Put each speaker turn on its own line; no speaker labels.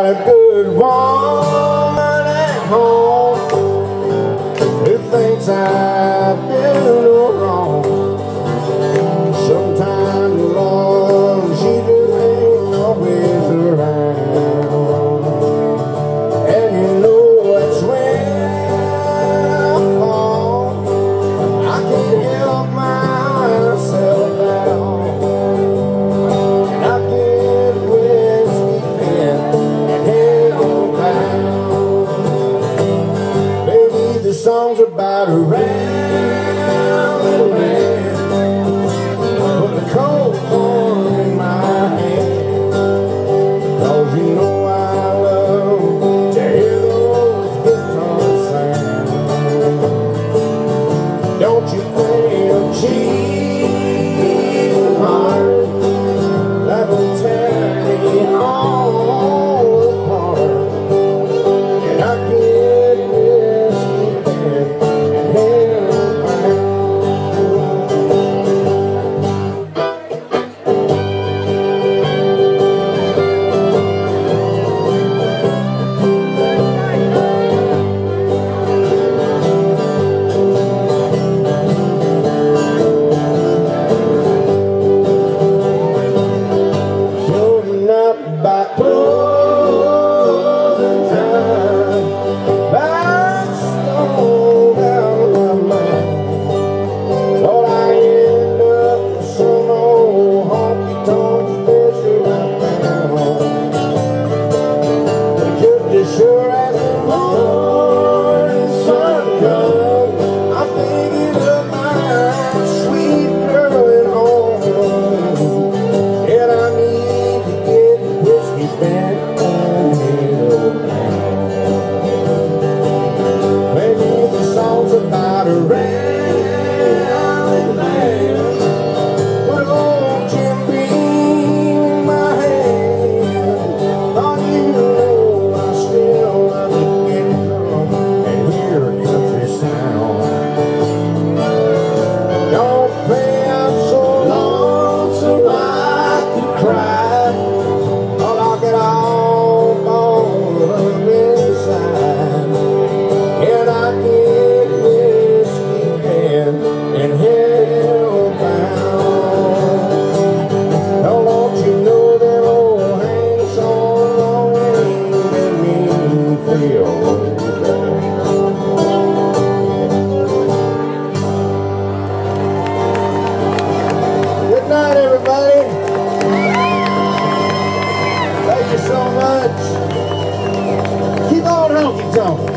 got a good woman at home who thinks I do no wrong. Sometimes, Lord, she just ain't always around. And you know that's when I fall. I can't help myself at all. And I get whiskey and head on down. Baby, the song's about a rambling, put the cold corn in my hand, 'cause you know I love to hear those guitars sound. Don't you think a cheating heart that'll tear me all apart? And I get whiskey and head on down. By closing time, back stone down my mind. Thought I end up with some old honky-tonk special I found. But just as sure as the morning sun comes, I'm thinking of my sweet girl at home. And I need to get whiskey back on hill down. Maybe the song's about a rambling man with old Jim Beam in my hand. Oh, you know I still love to get drunk and hear a country sound. Don't pay up so lonesome I could cry. Lock it all up inside, and I get whiskey and hellbound. Now won't you know that old hang song ain't made me feel better. Good night, everybody. Thank you so much. Keep on honky tonk.